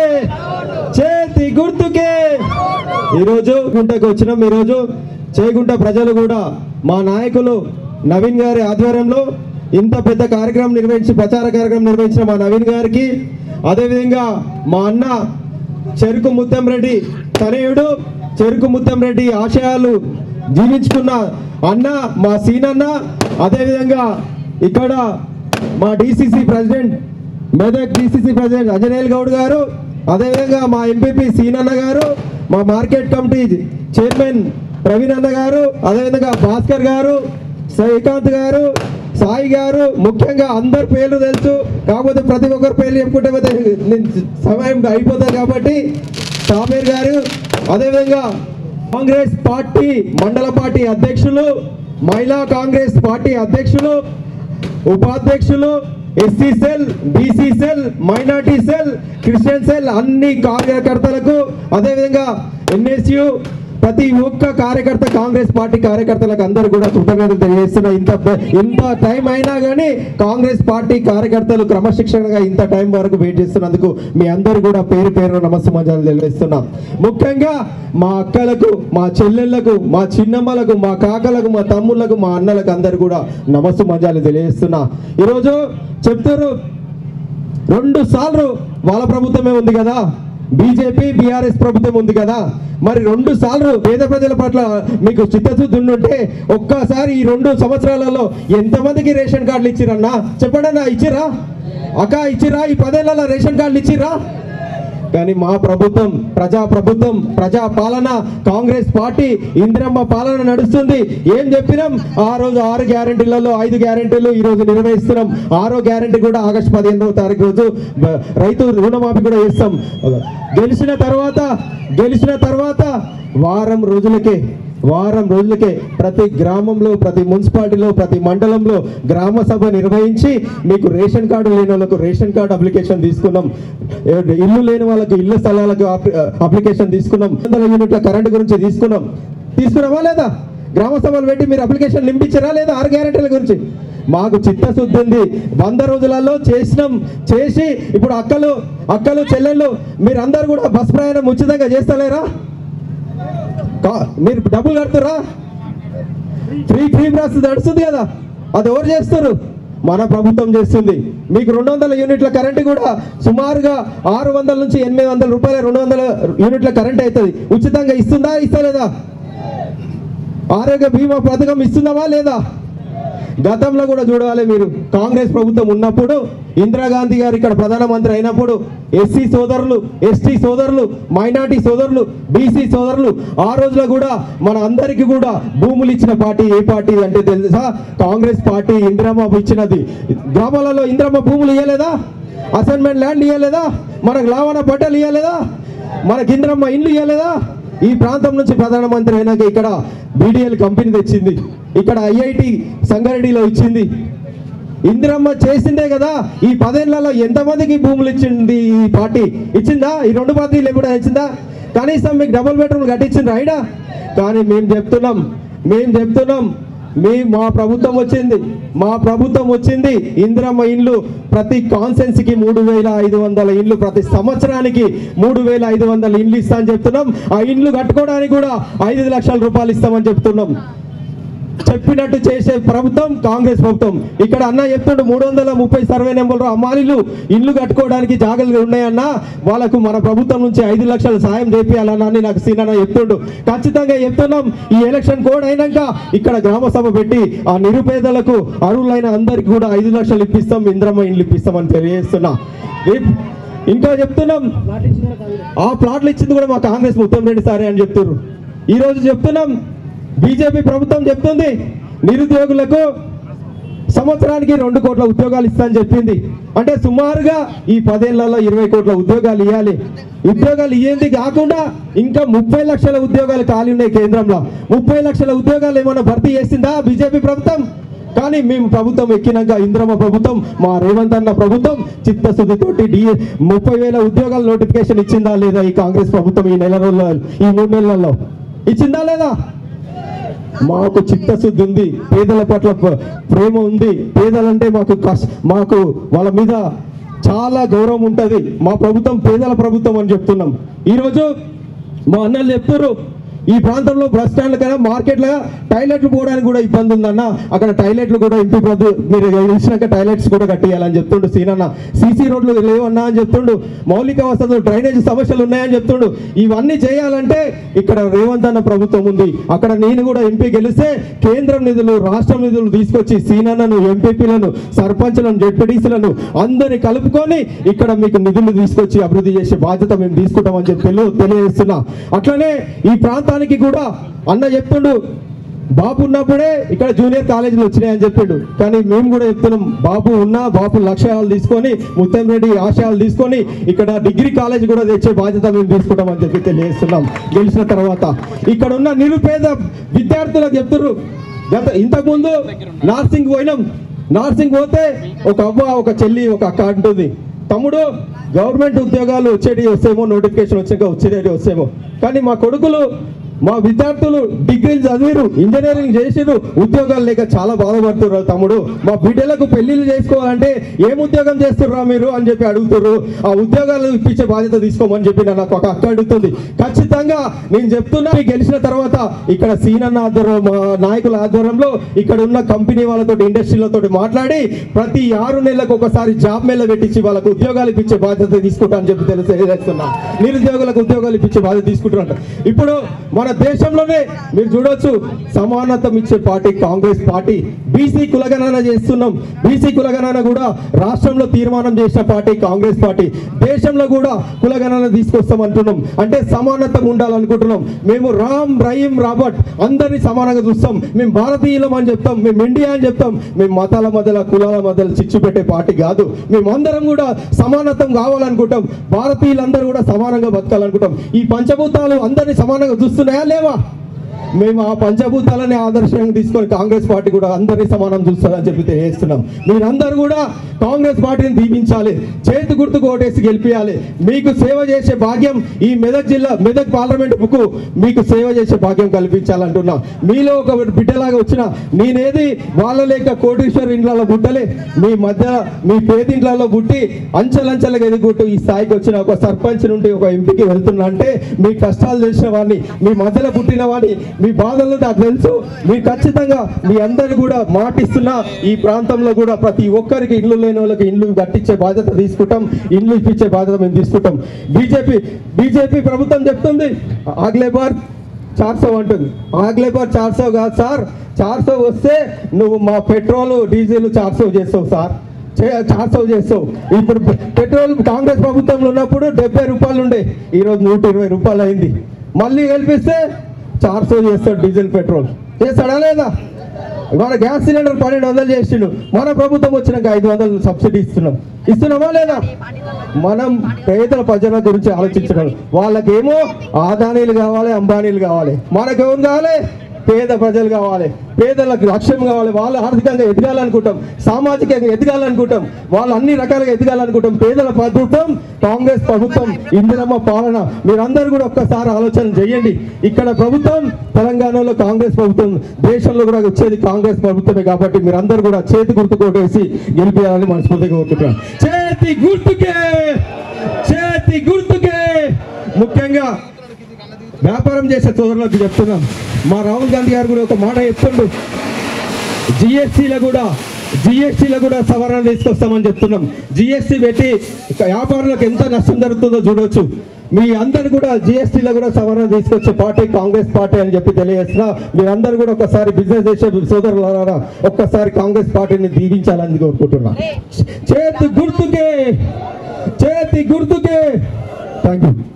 చేతి గుర్తుకే ఈరోజు గుంటకు వచ్చినాం. ఈరోజు చేగుంట ప్రజలు కూడా మా నాయకులు నవీన్ గారి ఆధ్వర్యంలో ఇంత పెద్ద కార్యక్రమం నిర్వహించి ప్రచార కార్యక్రమం నిర్వహించిన మా నవీన్ గారికి, అదేవిధంగా మా అన్న చెరుకు ముత్తంరెడ్డి తనయుడు చెరుకు ముత్తంరెడ్డి ఆశయాలు జీవించుకున్న అన్న మా సీనన్న, అదేవిధంగా ఇక్కడ మా DCC president Medak DCC president Anjaneyulu Goud గారు, అదేవిధంగా మా ఎంపీపీ సీనన్న గారు, మా మార్కెట్ కమిటీ చైర్మన్ ప్రవీణ్ అన్న గారు, అదేవిధంగా భాస్కర్ గారు, శ్రీకాంత్ గారు, సాయి గారు, ముఖ్యంగా అందరి పేర్లు తెలుసు. కాకపోతే ప్రతి ఒక్కరి పేర్లు చెప్పుకుంటే సమయం అయిపోతుంది కాబట్టి సామీర్ గారు, అదేవిధంగా కాంగ్రెస్ పార్టీ మండల పార్టీ అధ్యక్షులు, మహిళా కాంగ్రెస్ పార్టీ అధ్యక్షులు, ఉపాధ్యక్షులు, SC cell, BC cell, minority cell, Christian cell అన్ని కార్యకర్తలకు, అదేవిధంగా ఎన్ఎస్యు ప్రతి ఒక్క కార్యకర్త కాంగ్రెస్ పార్టీ కార్యకర్తలకు అందరూ కూడా కృతజ్ఞతలు తెలియజేస్తున్నా. ఇంత టైం అయినా కానీ కాంగ్రెస్ పార్టీ కార్యకర్తలు క్రమశిక్షణగా ఇంత టైం వరకు వెయిట్ చేస్తున్నందుకు మీ అందరూ కూడా పేరు పేరు నమస్సుమాంజలు తెలియజేస్తున్నాం. ముఖ్యంగా మా అక్కలకు, మా చెల్లెళ్లకు, మా చిన్నమ్మలకు, మా కాకలకు, మా తమ్ముళ్లకు, మా అన్నలకు అందరూ కూడా నమస్సుమాంజలు తెలియజేస్తున్నా. ఈరోజు చెప్తారు 2 సార్లు వాళ్ళ ప్రభుత్వమే ఉంది కదా, బీజేపీ బీఆర్ఎస్ ప్రభుత్వం ఉంది కదా, మరి 2 సార్లు పేద ప్రజల పట్ల మీకు చిత్తశుద్ధి ఉంటే ఒక్కసారి ఈ 2 సంవత్సరాలలో ఎంతమందికి రేషన్ కార్డులు ఇచ్చిరన్నా చెప్పండి అన్న. ఇచ్చిరా అక్క? ఇచ్చిరా? ఈ 10 ఏళ్లలో రేషన్ కార్డులు ఇచ్చిరా? కానీ మా ప్రభుత్వం ప్రజాప్రభుత్వం, ప్రజా పాలన, కాంగ్రెస్ పార్టీ ఇందిరమ్మ పాలన నడుస్తుంది. ఏం చెప్పినాం ఆ రోజు 6 గ్యారెంటీలలో 5 గ్యారెంటీలు ఈరోజు నిర్వహిస్తున్నాం. 6వ గ్యారెంటీ కూడా ఆగస్టు 15వ తారీఖు రోజు రైతు రుణమాఫీ కూడా చేస్తాం. గెలిచిన తర్వాత వారం రోజులకే ప్రతి గ్రామంలో, ప్రతి మున్సిపాలిటీలో, ప్రతి మండలంలో గ్రామ సభ నిర్వహించి మీకు రేషన్ కార్డు లేని వాళ్ళకు రేషన్ కార్డు అప్లికేషన్ తీసుకున్నాం. ఇల్లు లేని వాళ్ళకు ఇళ్ల స్థలాలకు అప్లికేషన్ తీసుకున్నాం. 100 యూనిట్ల కరెంటు గురించి తీసుకున్నామా లేదా? గ్రామ సభలు పెట్టి మీరు అప్లికేషన్ నింపించారా లేదా? 6 గ్యారెంటీల గురించి మాకు చిత్తశుద్ధి ఉంది. 100 రోజులలో చేసి ఇప్పుడు అక్కలు చెల్లెళ్ళు మీరందరూ కూడా బస్ ప్రయాణం ఉచితంగా చేస్తలేరా? మీరు డబ్బులు కడుతురా? ఫ్రీ బస్ నడుస్తుంది కదా, అది ఎవరు చేస్తారు? మన ప్రభుత్వం చేస్తుంది. మీకు 200 యూనిట్ల కరెంటు కూడా సుమారుగా 600 నుంచి 800 రూపాయల 200 యూనిట్ల కరెంట్ అవుతుంది. ఉచితంగా ఇస్తలేదా? ఆరోగ్య బీమా పథకం ఇస్తున్నావా లేదా? గతంలో కూడా చూడాలి మీరు, కాంగ్రెస్ ప్రభుత్వం ఉన్నప్పుడు ఇందిరాగాంధీ గారు ఇక్కడ ప్రధానమంత్రి అయినప్పుడు ఎస్సీ సోదరులు, ఎస్టీ సోదరులు, మైనార్టీ సోదరులు, బీసీ సోదరులు ఆ రోజులో కూడా మన అందరికీ కూడా భూములు ఇచ్చిన పార్టీ ఏ పార్టీ అంటే తెలుసా? కాంగ్రెస్ పార్టీ. ఇందిరమ్మ ఇచ్చినది. గ్రామాలలో ఇందిరమ్మ భూములు ఇవ్వలేదా? అసైన్మెంట్ ల్యాండ్ ఇవ్వలేదా? మనకు లావణ పట్టాలు ఇవ్వలేదా? మనకి ఇందిరమ్మ ఇండ్లు ఇవ్వలేదా? ఈ ప్రాంతం నుంచి ప్రధానమంత్రి అయినాక ఇక్కడ బీడీఎల్ కంపెనీ తెచ్చింది, ఇక్కడ ఐఐటి సంగారెడ్డిలో ఇచ్చింది. ఇందిరమ్మ చేసిందే కదా. ఈ 10 ఏళ్లలో ఎంతమందికి భూములు ఇచ్చింది ఈ పార్టీ? ఇచ్చిందా? ఈ 2 పార్టీలు కూడా ఇచ్చిందా? కనీసం మీకు డబుల్ బెడ్రూమ్ కట్టించింది రైడా? కానీ మేము చెప్తున్నాం మా ప్రభుత్వం వచ్చింది ఇందిరమ్మ ఇండ్లు ప్రతి కాన్సెన్సీకి 3500 ఇండ్లు, ప్రతి సంవత్సరానికి 3500 ఇండ్లు ఇస్తా అని చెప్తున్నాం. ఆ ఇండ్లు కట్టుకోవడానికి కూడా 5 లక్షల రూపాయలు ఇస్తామని చెప్తున్నాం. చెప్పినట్టు చేసే ప్రభుత్వం కాంగ్రెస్ ప్రభుత్వం. ఇక్కడ అన్న చెప్తుండే 330 సర్వే నెంబర్లు అమ్మాయిలు ఇల్లు కట్టుకోవడానికి జాగాలు ఉన్నాయన్నా, వాళ్ళకు మన ప్రభుత్వం నుంచి 5 లక్షల సాయం చేపియాలన్నా నాకు సీనన్న చెప్తుండు. ఖచ్చితంగా చెప్తున్నాం. ఈ ఎలక్షన్ కోడ్ అయినాక ఇక్కడ గ్రామ సభ పెట్టి ఆ నిరుపేదలకు అర్హులైన అందరికి కూడా 5 లక్షలు ఇప్పిస్తాం, ఇందిరమ్మ ఇండ్లు ఇప్పిస్తామని తెలియజేస్తున్నా. ఇంకా చెప్తున్నాం, ఆ ప్లాట్లు ఇచ్చింది కూడా మా కాంగ్రెస్ ముత్తంరెడ్డి సారే అని చెప్తున్నారు. ఈరోజు చెప్తున్నాం, బీజేపీ ప్రభుత్వం చెప్తుంది నిరుద్యోగులకు సంవత్సరానికి 2 కోట్ల ఉద్యోగాలు ఇస్తానని చెప్పింది. అంటే సుమారుగా ఈ 10 ఏళ్లలో 20 కోట్ల ఉద్యోగాలు ఇవ్వాలి. ఉద్యోగాలు ఇయ్యేది కాకుండా ఇంకా 30 లక్షల ఉద్యోగాలు ఖాళీ ఉన్నాయి కేంద్రంలో. 30 లక్షల ఉద్యోగాలు ఏమైనా భర్తీ చేసిందా బీజేపీ ప్రభుత్వం? కానీ మేము ప్రభుత్వం ఎక్కినాక ఇందిరమ్మ ప్రభుత్వం, మా రేవంత్ అన్న ప్రభుత్వం చిత్తశుద్ధితోటి 30,000 ఉద్యోగాల నోటిఫికేషన్ ఇచ్చిందా లేదా ఈ కాంగ్రెస్ ప్రభుత్వం? ఈ 3 నెలల్లో ఇచ్చిందా లేదా? మాకు చిత్తశుద్ధి ఉంది, పేదల పట్ల ప్రేమ ఉంది. పేదలంటే మాకు వాళ్ళ మీద చాలా గౌరవం ఉంటుంది. మా ప్రభుత్వం పేదల ప్రభుత్వం అని చెప్తున్నాం. ఈరోజు మా అన్నలు చెప్తున్నారు ఈ ప్రాంతంలో బస్ స్టాండ్ కదా మార్కెట్లో టాయిలెట్లు పోవడానికి కూడా ఇబ్బంది ఉందన్న, అక్కడ టాయిలెట్లు కూడా ఎంపీ మీరు ఇచ్చినాక టాయిలెట్స్ కూడా కట్టియాలని చెప్తుండు సీనన్న. సీసీ రోడ్లు లేవన్నా అని చెప్తుండు, మౌలిక వసతులు డ్రైనేజ్ సమస్యలు ఉన్నాయని చెప్తుండు. ఇవన్నీ చేయాలంటే ఇక్కడ రేవంత్ అన్న ప్రభుత్వం ఉంది. అక్కడ నేను కూడా ఎంపీ గెలిస్తే కేంద్రం నిధులు రాష్ట్రం నిధులు తీసుకొచ్చి సీనన్నను ఎంపీపీలను సర్పంచ్లను జెడ్పీటీసీలను అందరినీ కలుపుకొని ఇక్కడ మీకు నిధులు తీసుకొచ్చి అభివృద్ధి చేసే బాధ్యత మేము తీసుకుంటామని చెప్పి తెలియజేస్తున్నా. అట్లనే ఈ ప్రాంతానికి కూడా అన్న చెప్తుండు బాపు ఉన్నప్పుడే ఇక్కడ జూనియర్ కాలేజీలు వచ్చినాయని చెప్పిండు. కానీ మేము కూడా చెప్తున్నాం బాపు ఉన్నా బాపు లక్ష్యాలు తీసుకొని ముత్తంరెడ్డి ఆశయాలు తీసుకొని ఇక్కడ డిగ్రీ కాలేజ్ కూడా తెచ్చే బాధ్యత మేము తీసుకుంటామని చెప్పి తెలియజేస్తున్నాం. గెలిచిన తర్వాత ఇక్కడ ఉన్న నిరుపేద విద్యార్థులకు చెప్తున్నారు ఇంతకుముందు నర్సింగ్ పోయినాం, నర్సింగ్ పోతే ఒక అవ్వ ఒక చెల్లి ఒక అక్క అంటుంది తమ్ముడు గవర్నమెంట్ ఉద్యోగాలు వచ్చేటి వస్తేమో నోటిఫికేషన్ వచ్చాక వచ్చేటి వస్తేమో, కానీ మా కొడుకులు మా విద్యార్థులు డిగ్రీలు చదివారు ఇంజనీరింగ్ చేసిరు ఉద్యోగాలు లేక చాలా బాధపడుతున్నారు. తమ్ముడు మా బిడ్డలకు పెళ్లిళ్ళు చేసుకోవాలంటే ఏం ఉద్యోగం చేస్తుర్రా మీరు అని చెప్పి అడుగుతున్నారు. ఆ ఉద్యోగాలు ఇప్పించే బాధ్యత తీసుకోమని చెప్పి నాకు ఒక అక్క అడుగుతుంది. ఖచ్చితంగా నేను చెప్తున్నా గెలిచిన తర్వాత ఇక్కడ సీనన్న ఆధ్వర్యం మా నాయకుల ఆధ్వర్యంలో ఇక్కడ ఉన్న కంపెనీ వాళ్ళతో ఇండస్ట్రీలతో మాట్లాడి ప్రతి 6 నెలలకు ఒకసారి జాబ్ మేళ పెట్టించి వాళ్ళకు ఉద్యోగాలు ఇప్పించే బాధ్యత తీసుకుంటా అని చెప్పి తెలియజేస్తున్నా. నిరుద్యోగులకు ఉద్యోగాలు ఇప్పించే బాధ్యత తీసుకుంటున్నట్టు. ఇప్పుడు మన దేశంలోనే మీరు చూడొచ్చు సమానత్వం ఇచ్చే పార్టీ కాంగ్రెస్ పార్టీ. బీసీ కులగణన చేస్తున్నాం, బీసీ కులగణన కూడా రాష్ట్రంలో తీర్మానం చేసిన పార్టీ కాంగ్రెస్ పార్టీ. దేశంలో కూడా కులగణన తీసుకొస్తాం అంటున్నాం, అంటే సమానత్వం ఉండాలనుకుంటున్నాం. మేము రామ్ రహీం రాబర్ట్ అందరినీ సమానంగా చూస్తాం. మేము భారతీయులం అని చెప్తాం, మేము ఇండియా అని చెప్తాం. మేము మతాల మధ్యలో కులాల మధ్యలో చిచ్చు పెట్టే పార్టీ కాదు. మేమందరం కూడా సమానత్వం కావాలనుకుంటాం, భారతీయులందరూ కూడా సమానంగా బతకాలనుకుంటాం. ఈ పంచభూతాలు అందరినీ సమానంగా చూస్తున్నాయా లేవా? మేము ఆ పంచభూతాలని ఆదర్శంగా తీసుకొని కాంగ్రెస్ పార్టీ కూడా అందరినీ సమానం చూస్తుందని చెప్పి తెలియజేస్తున్నాం. మీరందరూ కూడా కాంగ్రెస్ పార్టీని దీవించాలి, చేతి గుర్తుకు ఓటేసి గెలిపించాలి. మీకు సేవ చేసే భాగ్యం ఈ మెదక్ పార్లమెంటుకు మీకు సేవ చేసే భాగ్యం కల్పించాలంటున్నా. మీలో ఒక బిడ్డలాగా వచ్చిన నేనేది వాళ్ళ లేక కోటీశ్వర ఇండ్లలో పుట్టలే, మీ మధ్య మీ పేదింట్లలో పుట్టి అంచెలంచెలుగా ఎదుగుతూ ఈ స్థాయికి వచ్చిన ఒక సర్పంచ్ నుండి ఒక ఎంపీకి వెళ్తున్నా అంటే మీ కష్టాలు తెలిసిన వాడిని, మీ మధ్యలో పుట్టిన వాడిని, మీ బాధలు నాకు తెలుసు. మీరు ఖచ్చితంగా మీ అందరు కూడా మాటిస్తున్నా ఈ ప్రాంతంలో కూడా ప్రతి ఒక్కరికి ఇల్లు లేని వాళ్ళకి ఇల్లు కట్టించే బాధ్యత తీసుకుంటాం, ఇల్లు ఇప్పించే బాధ్యత మేము తీసుకుంటాం. బీజేపీ ప్రభుత్వం చెప్తుంది ఆగ్లే బార్ 400 అంటుంది. ఆగ్లే బార్ 400 కాదు సార్, 400 వస్తే నువ్వు మా పెట్రోల్ డీజిల్ 400 చేస్తావు సార్, 400 చేస్తావు. ఇప్పుడు పెట్రోల్ కాంగ్రెస్ ప్రభుత్వంలో ఉన్నప్పుడు 70 రూపాయలు ఉండే, ఈరోజు 120 రూపాయలు అయింది. మళ్ళీ గెలిపిస్తే 400 చేస్తాడు డీజిల్ పెట్రోల్. చేస్తాడా లేదా? మన గ్యాస్ సిలిండర్ 1200 చేసిండు, మన ప్రభుత్వం వచ్చినాక 500 సబ్సిడీ ఇస్తున్నామా లేదా? మనం పేదల ప్రజల గురించి ఆలోచించడం. వాళ్ళకేమో ఆదానీలు కావాలి, అంబానీలు కావాలి, మనకెవరు కావాలి? పేద ప్రజలు కావాలి, పేదలకు లక్ష్యం కావాలి. వాళ్ళు ఆర్థికంగా ఎదగాలనుకుంటాం, సామాజికంగా ఎదగాలనుకుంటాం, వాళ్ళు అన్ని రకాలుగా ఎదగాలనుకుంటాం. పేదల ప్రభుత్వం కాంగ్రెస్ ప్రభుత్వం, ఇందిరమ్మ పాలన. మీరందరూ కూడా ఒక్కసారి ఆలోచన చేయండి. ఇక్కడ ప్రభుత్వం తెలంగాణలో కాంగ్రెస్ ప్రభుత్వం, దేశంలో కూడా వచ్చేది కాంగ్రెస్ ప్రభుత్వమే. కాబట్టి మీరందరూ కూడా చేతి గుర్తు కొట్టేసి గెలిపేయాలని మనస్ఫూర్తిగా కోరుకుంటున్నాం. చేతి గుర్తుకే, చేతి గుర్తుకే. ముఖ్యంగా వ్యాపారం చేసే సోదరులకు చెప్తున్నాం, మా రాహుల్ గాంధీ గారు కూడా ఒక మాట చెప్తుండు, జిఎస్టీలో కూడా సవరణ తీసుకొస్తామని చెప్తున్నాం. జిఎస్టీ పెట్టి వ్యాపారులకు ఎంత నష్టం జరుగుతుందో చూడవచ్చు. మీ అందరు కూడా జిఎస్టీలో కూడా సవరణ తీసుకొచ్చే పార్టీ కాంగ్రెస్ పార్టీ అని చెప్పి తెలియజేస్తున్నా. మీరందరూ కూడా ఒక్కసారి బిజినెస్ చేసే సోదరులారా ఒక్కసారి కాంగ్రెస్ పార్టీని దీవించాలని కోరుకుంటున్నా. చేతి గుర్తుకే, చేతి గుర్తుకే. Thank you.